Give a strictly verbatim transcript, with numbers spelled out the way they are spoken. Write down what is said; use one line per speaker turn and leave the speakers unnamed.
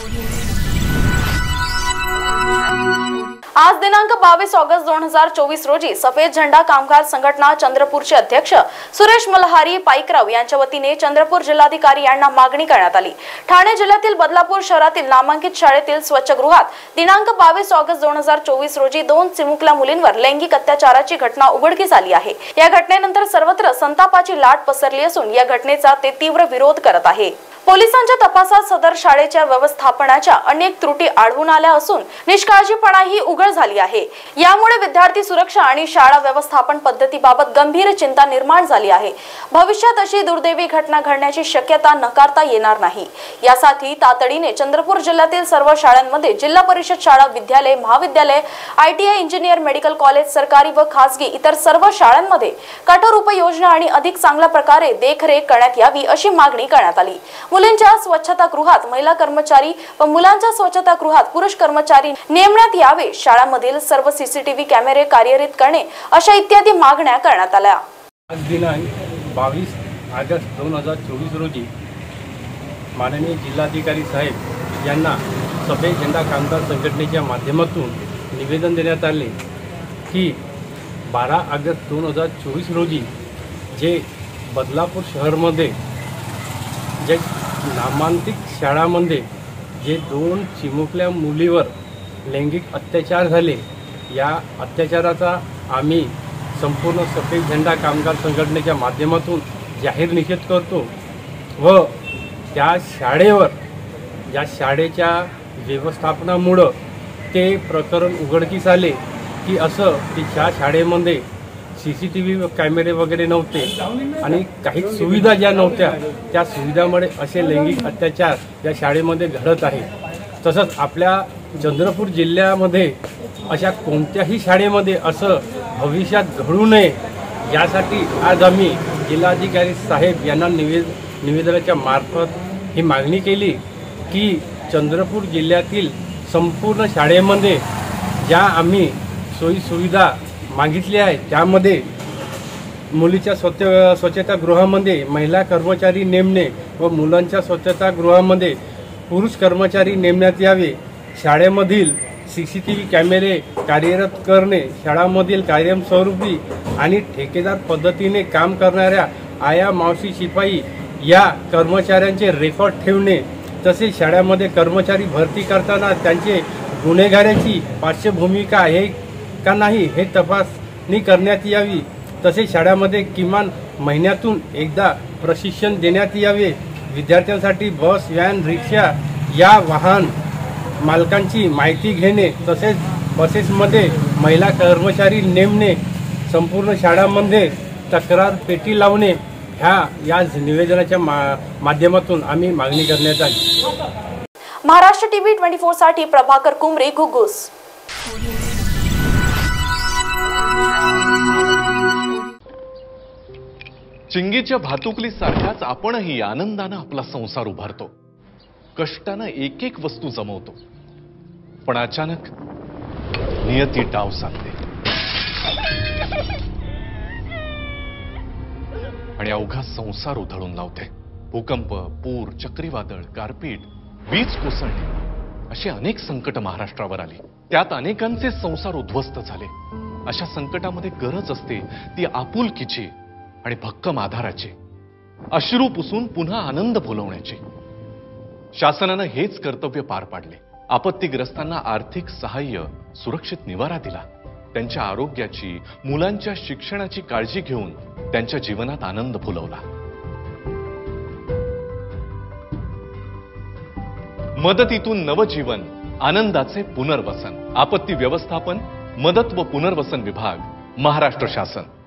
आज दिनांक बावीस ऑगस्ट दोन हजार चोवीस रोजी सफेद झेंडा कामगार संघटना चंद्रपूरचे अध्यक्ष सुरेश मल्हारी पाईकराव यांच्या वतीने चंद्रपूर जिल्हाधिकारी यांना मागणी करण्यात आली। ठाणे जिल्ह्यातील बदलापूर शहरातील नामांकित शाळेतील स्वच्छगृहात दिनांक बावीस ऑगस्ट दोन हजार चोवीस रोजी दोन चिमुकल्या मुलींवर लैंगिक अत्याचाराची घटना उघडकीस आली आहे। या घटनेनंतर सर्वत्र संतापाची लाट पसरली असून या घटनेचा ते तीव्र विरोध करत आहे। पोलिसांच्या तपासात सदर शाळेच्या व्यवस्थापनाच्या अनेक त्रुटी आढळून आल्या असून निष्काळजीपणाही उघड झाली आहे। यामुळे विद्यार्थी सुरक्षा आणि शाळा व्यवस्थापन पद्धतीबाबत गंभीर चिंता निर्माण झाली आहे। भविष्यात अशी दुर्दैवी घटना घडण्याची शक्यता नकारता येणार नाही। यासाठी तातडीने चंद्रपूर जिल्ह्यातील सर्व शाळांमध्ये जिल्हा परिषद शाळा, विद्यालय, महाविद्यालय, आयटीआय, इंजिनियर, मेडिकल कॉलेज, सरकारी व खासगी इतर सर्व शाळांमध्ये कठोर उपाययोजना आणि अधिक चांगल्या प्रकारे देखरेख करण्यात यावी अशी मागणी करण्यात आली। मुलींच्या स्वच्छतागृहात महिला कर्मचारी व मुलांच्या स्वच्छतागृहात पुरुष कर्मचारी नेमण्यात यावे, शाळांमधील सर्व सीसीटीव्ही कॅमेरे कार्यरत करणे अशा इत्यादी मागण्या करण्यात आल्या।
आज दिनांक बावीस ऑगस्ट दोन हजार चोवीस रोजी माननीय जिल्हाधिकारी साहेब यांना सफेद झेंडा कामगार संघटनेच्या माध्यमातून निवेदन देण्यात आले की बारा ऑगस्ट दोन हजार चोवीस रोजी जे बदलापूर शहरमध्ये जे नामांकित शाळांमध्ये जे दोन चिमुकल्या मुलीवर लैंगिक अत्याचार झाले, या अत्याचाराचा आम्ही संपूर्ण सफेद झेंडा कामगार संघटनेच्या माध्यमातून जाहीर निषेध करतो व त्या शाळेवर या शाळेच्या व्यवस्थापनामुळं ते प्रकरण उघडकीस आले की असं की ज्या शाळेमध्ये सी सी टी व्ही कॅमेरे वगैरे नव्हते आणि काही सुविधा ज्या नव्हत्या त्या सुविधामुळे असे लैंगिक अत्याचार या शाळेमध्ये घडत आहे। तसंच आपल्या चंद्रपूर जिल्ह्यामध्ये अशा कोणत्याही शाळेमध्ये असं भविष्यात घडू नये यासाठी आज आम्ही जिल्हाधिकारी साहेब यांना निवेद निवेदनाच्या मार्फत ही मागणी केली की चंद्रपूर जिल्ह्यातील संपूर्ण शाळेमध्ये ज्या आम्ही सोयी सुविधा मागितल्या आहे त्यामध्ये मुलीच्या स्वच्छ स्वच्छतागृहामध्ये महिला कर्मचारी नेमणे व मुलांच्या स्वच्छतागृहामध्ये पुरुष कर्मचारी नेमण्यात यावे, शाळेमधील सी सी टी व्ही कॅमेरे कार्यरत करणे, शाळांमधील कायमस्वरूपी आणि ठेकेदार पद्धतीने काम करणाऱ्या आया, मावशी, शिपाई या कर्मचाऱ्यांचे रेकॉर्ड ठेवणे, तसेच शाळेमध्ये कर्मचारी भरती करताना त्यांचे गुन्हेगाराची पार्श्वभूमिका आहे का नाही हे तपासणी करण्यात यावी। तसेच शाळेमध्ये किमान महिन्यातून एकदा प्रशिक्षण देण्यात यावे। विद्यार्थ्यांसाठी बस, व्हॅन, रिक्षा या वाहन मालकांची माहिती घेणे, तसेच बसेसमध्ये महिला कर्मचारी नेमणे, संपूर्ण शाळांमध्ये तक्रार पेटी लावणे ह्या या निवेदनाच्या माध्यमातून आम्ही मागणी करण्यात आली।
महाराष्ट्र टीव्ही चोवीस साठी प्रभाकर कुमरे, घुगुस।
चिंगीच्या भातुकलीसारख्याच आपणही आनंदाने आपला संसार उभारतो, कष्टाने एक एक वस्तू जमवतो, पण अचानक नियती डाव साधते आणि अवघा संसार उधळून लावते। भूकंप, पूर, चक्रीवादळ, गारपीट, वीज कोसळणे अशी अनेक संकट महाराष्ट्रावर आली। त्यात अनेकांचे संसार उद्ध्वस्त झाले। अशा संकटामध्ये गरज असते ती आपुलकीची आणि भक्कम आधाराची, अश्रू पुसून पुन्हा आनंद फुलवण्याची। शासनाने हेच कर्तव्य पार पाडले। आपत्तीग्रस्तांना आर्थिक सहाय्य, सुरक्षित निवारा दिला, त्यांच्या आरोग्याची, मुलांच्या शिक्षणाची काळजी घेऊन त्यांच्या जीवनात आनंद फुलवला। मदतीतून नवजीवन, आनंदाचे पुनर्वसन। आपत्ती व्यवस्थापन, मदत व पुनर्वसन विभाग, महाराष्ट्र शासन।